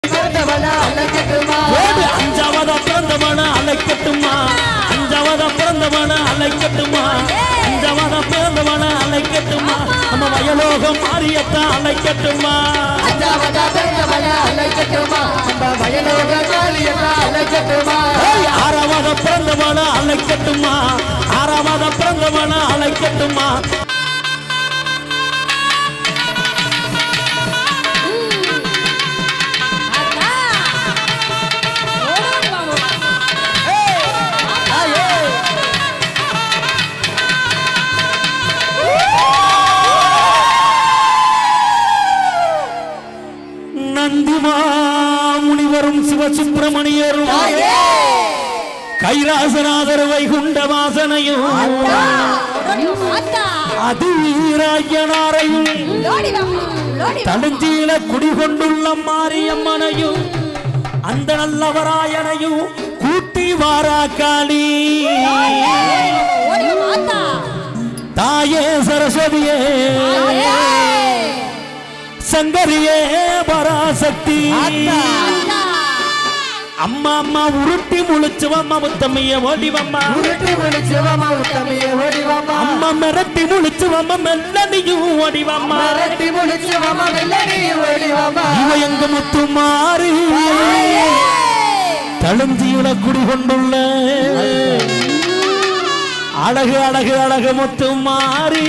அஞ்சாவதா பிறந்தவன அழைக்கட்டுமா அஞ்சாவதா பிறந்தவன அழைக்கட்டுமா அஞ்சாவதா பிறந்தவன அழைக்கட்டுமா நம்ம வயலோகம் மாரியத்தான் அழைக்கட்டுமா அஞ்சாவதா பிறந்தவன அழைக்கட்டுமா நம்ம வயலோகம் மாரியத்தான் அழைக்கட்டுமா ஆறாவத பிறந்தவன அழைக்கட்டுமா ஆறாவத பிறந்தவன அழைக்கட்டுமா முனிவரும் சிவசுப்பிரமணியரும் கைலாசநாதர் வைகுண்ட வாசனையும் அதிவீராயனாரையும் தடுஞ்சீல குடிகொண்டுள்ள மாரியம்மனையும் அந்த நல்லவராயனையும் கூட்டி வாராக்காளி தாயே சரஸ்வதியே சங்கரியே பராசக்தி அம்மா அம்மா உருட்டி முழிச்சுவம்மா முத்தம்மைய ஓடிவம்மா உருட்டி முழிச்சுவம்மா முத்தம்மைய ஓடிவம்மா அம்மா மிரட்டி முழிச்சுவம்மா மெல்லடியும் ஓடிவம்மா மிரட்டி முழிச்சுவம்மா மெல்லடியும் ஓடிவம்மா இவ எங்க முத்து மாறி தழுஞ்சியுல குடிகொண்டுள்ள அழகு அழகு அழகு முத்து மாறி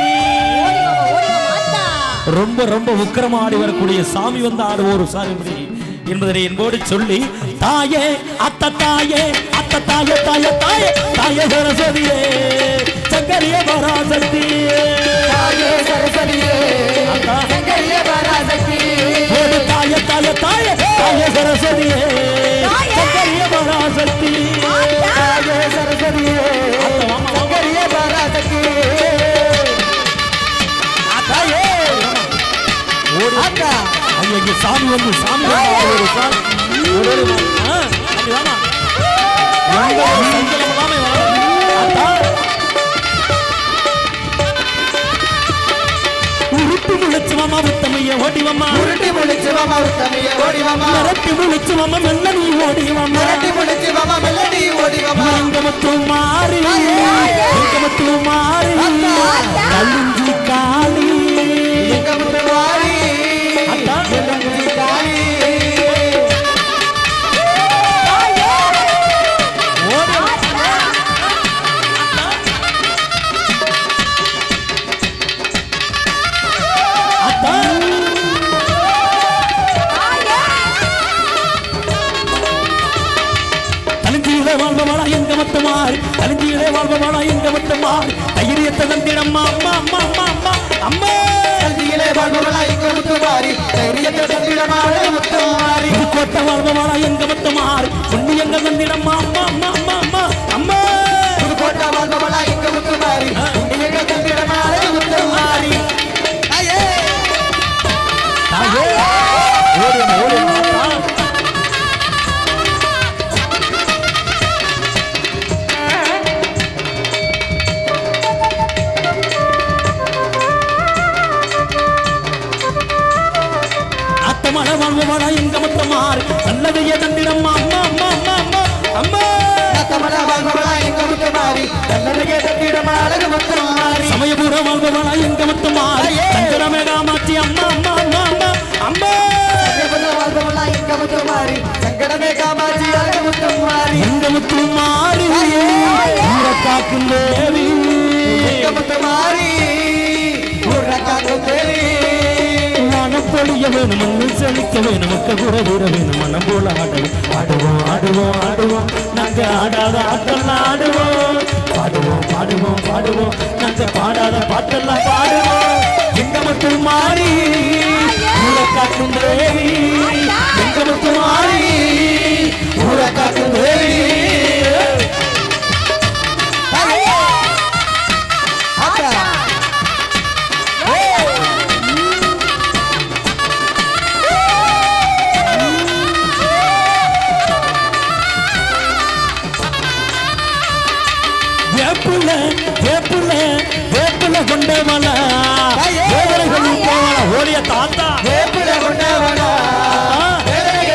ரொம்ப ரொம்ப உக்கிரமா ஆடி வரக்கூடிய சாமி வந்து ஆடுவோம் ஒரு சாமி என்பதை என்போடு சொல்லி தாயே அத்த தாயே அத்த தாயே தாயே தாயே தாயே சரஸ்வதியே சங்கரியே பராசக்தி தாயே சரஸ்வதியே சங்கரியே பராசக்தி தாயே தாயே தாயே தாயே சரஸ்வதியே சங்கரியே பராசக்தி தாயே சரஸ்வதியே சங்கரியே பராசக்தி சாமி வந்து சாமி உருட்டி முழிச்சுவம்மா முத்தமைய ஓடிவம்மா உருட்டி முழிச்சுவம்மா முத்தமைய ஓடிவம்மா மிரட்டி முழிச்சுவம்மா மெல்லடி ஓடிவம்மா மிரட்டி முழிச்சுவம்மா மெல்லடி ஓடிவம்மா எங்க மத்து மாறி எங்க மத்து மாறி கல்லுஞ்சி காளி எங்க மத்து மாறி கல்லுஞ்சி காளி வாழ்பவளா எங்க மத்தமாறு கலிஞ்சியிலே வாழ்பவளா எங்க மத்தமாறு தைரியத்தை தந்திடம்மா அம்மா அம்மா அம்மா அம்மா அம்மா கலிஞ்சியிலே வாழ்பவளா எங்க மத்தமாறு தைரியத்தை தந்திடம்மா முத்தமாரி கோட்டை வாழ்பவளா எங்க மத்தமாறு புண்ணியங்க தந்திடம்மா அம்மா அம்மா அம்மா அம்மா அம்மா கோட்டை வாழ்பவளா எங்க மத்தமாரி புண்ணியங்க தந்திடம்மா முத்தமாரி தாயே தாயே ஓடுமா ஓடுமா மழை வாழ்வா எங்க மத்தமாறு நல்லதையே தந்திடம்மா அம்மா அம்மா அம்மா அம்மா அம்மா தமிழா வாழ்வா எங்க முத்தமாரி நல்லதையே தந்திடம்மா அழகு முத்தமாரி சமயபுர வாழ்வா எங்க மத்தமாறு சங்கரமே காமாட்சி அம்மா அம்மா அம்மா அம்மா அம்மா சமயபுர வாழ்வா எங்க முத்தமாரி சங்கரமே காமாட்சி அழகு முத்தமாரி எங்க முத்துமாரி காக்கும் தேவி எங்க முத்தமாரி காக்கும் தேவி பொழிய வேணும் மண்ணில் செழிக்க வேணும் மக்க கூட கூற வேணும் மனம் போல ஆடுவோம் ஆடுவோம் ஆடுவோம் நாங்க ஆடாத ஆட்டெல்லாம் ஆடுவோம் பாடுவோம் பாடுவோம் பாடுவோம் நாங்க பாடாத பாட்டெல்லாம் பாடுவோம் எங்க மட்டும் மாறி ஊரை காக்கும் தேவி எங்க மட்டும் மாறி ஊரை காக்கும் தேவி வேப்புல கொண்டவளா ஓடிய தாத்தா வேப்புல கொண்டவளா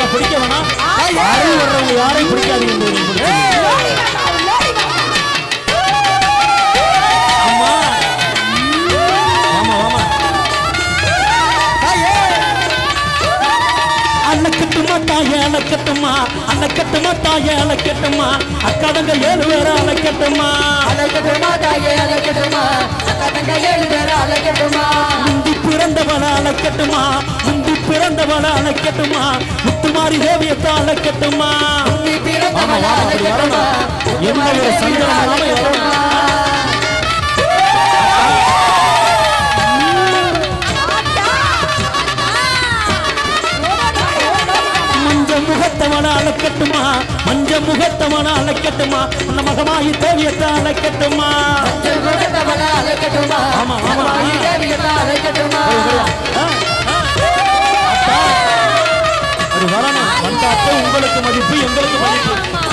பிடிக்க வேணாம் யாரும் வர்றவங்க யாரையும் பிடிக்காதீங்க அம்மா ஆமா ஆமா அலக்கட்டுமா தாயே அலக்கட்டுமா அலக்கட்டுமா தாயே அலக்கட்டுமா அக்காதங்க 7 பேர அலக்கட்டுமா அலக்கட்டுமா தாயே அலக்கட்டுமா அக்காதங்க 7 பேர அலக்கட்டுமா முந்தி பிறந்தவள அலக்கட்டுமா முந்தி பிறந்தவள அலக்கட்டுமா முத்துமாரி தேவியத்தை அலக்கட்டுமா முந்தி பிறந்தவள அலக்கட்டுமா என்ன ஒரு சந்தோஷம் முகத்தவன அழைக்கட்டுமா மஞ்ச முகத்தவன அழைக்கட்டுமா அந்த மகமாயி தேவியத்தை அழைக்கட்டுமா ஆமா ஆமா ஒரு வரணும் வந்தாக்க உங்களுக்கு மதிப்பு எங்களுக்கு மதிப்பு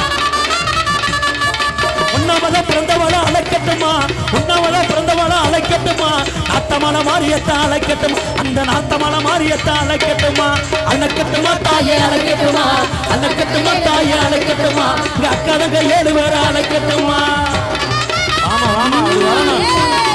உண்ணாமத பிறந்தவள அழைக்கட்டுமா உண்ணாமத பிறந்தவள அழைக்கட்டுமா நாத்தமான மாரியத்தை அழைக்கட்டுமா அந்த நாத்தமான மாரியத்தை அழைக்கட்டுமா அழைக்கட்டுமா தாயே அழைக்கட்டுமா அழைக்கட்டுமா தாயே அழைக்கட்டுமா இங்க அக்காதங்க 7 பேர அழைக்கட்டுமா ஆமா ஆமா வரணும்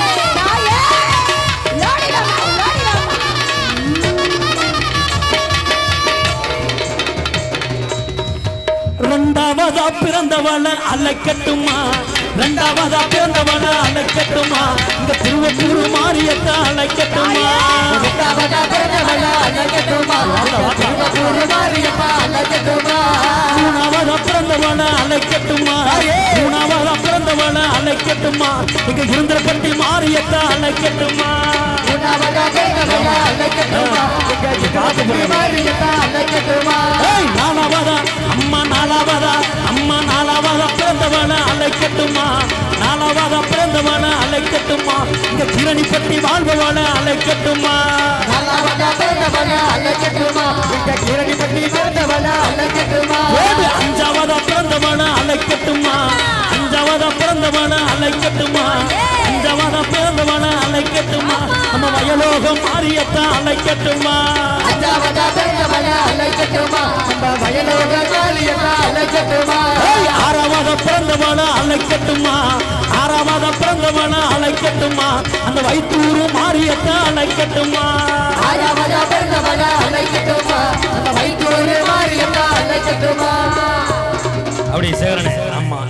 ரெண்டாவதா பிறந்தவள அழைக்கட்டுமா ரெண்டாவதா பிறந்தவள அழைக்கட்டுமா இந்த திருவத்தூர் மாரியத்தை அழைக்கட்டுமா ரெண்டாவதா பிறந்தவள அழைக்கட்டுமா திருவத்தூர் மாரியப்பா அழைக்கட்டுமா மூணாவதா பிறந்தவள அழைக்கட்டுமா மூணாவதா பிறந்தவள அழைக்கட்டுமா இங்க இருந்திரப்பட்டி மாரியத்தை அழைக்கட்டுமா மூணாவதா பிறந்தவள அழைக்கட்டுமா மாரியப்பா அழைக்கட்டுமா நாலாவதா அம்மா நாலாவதா அம்மா நாலாவதா பிறந்தவள அழைக்கட்டுமா நாலாவதா பிறந்தவள அழைக்கட்டுமா இங்க கிரணிப்பட்டி வாழ்பவள அழைக்கட்டுமா நாலாவதா பிறந்தவள அழைக்கட்டுமா இங்க கிரணிப்பட்டி வாழ்பவள அழைக்கட்டுமா அஞ்சாவதா பிறந்தவள அழைக்கட்டுமா அஞ்சாவதா பிறந்தவள அழைக்கட்டுமா அஞ்சாவதா பிறந்தவள அழைக்கட்டுமா நம்ம வயலோகம் மாரியத்தை அழைக்கட்டுமா அஞ்சாவதா பிறந்தவள அழைக்கட்டுமா நம்ம வயலோகம் மாரியத்தை அழைக்கட்டுமா ஆறாவதா பிறந்தவள அழைக்கட்டுமா ஆறாவதா பிறந்தவள அழைக்கட்டுமா அந்த வைத்தூர் மாரியத்தை அழைக்கட்டுமா ஆறாவதா பிறந்தவள அழைக்கட்டுமா அந்த வைத்தூர் மாரியத்தை அழைக்கட்டுமா அப்படி சேகரனே ஆமா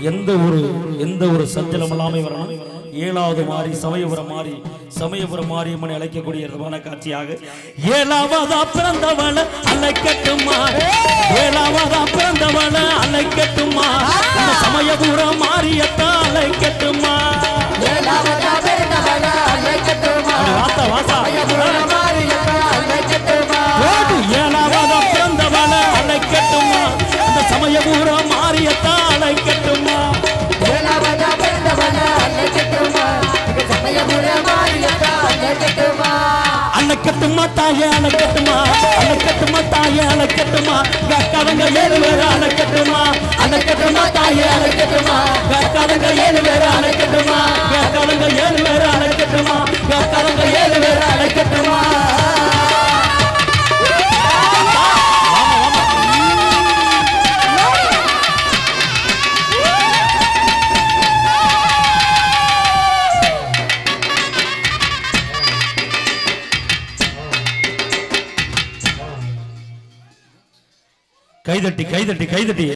எந்த ஒரு சஞ்சலம் இல்லாமல் வரணும் 7வது மாறி சமயபுரம் மாரியம்மனை அழைக்கக்கூடிய காட்சியாக 7வதா பிறந்தவள அழைக்கட்டுமா 7வதா பிறந்தவள அழைக்கட்டுமா சமயபுரம் மாரியத்தை அழைக்கட்டுமா 7வதா பிறந்தவள அழைக்கட்டுமா வாசா வாசா சமயபுரம் மாரியத்தை அழைக்கட்டுமா 7வதா பிறந்தவள அழைக்கட்டுமா அந்த சமயபுரம் மாரியத்தை அழைக்கட்டுமா 7வதா பிறந்தவள அழைக்கட்டுமா சமயபுரம் மாரியத்தை அழைக்கட்டுமா அழைக்கட்டுமா தாயே அழைக்கட்டுமா அழைக்கட்டுமா தாயே அழைக்கட்டுமா கக்காதங்க 7 பேர அழைக்கட்டுமா அழைக்கட்டுமா தாயே அழைக்கட்டுமா கக்காதங்க 7 பேர அழைக்கட்டுமா கக்காதங்க 7 பேர அழைக்கட்டுமா கக்காதங்க 7 பேர அழைக்கட்டுமா கைதட்டி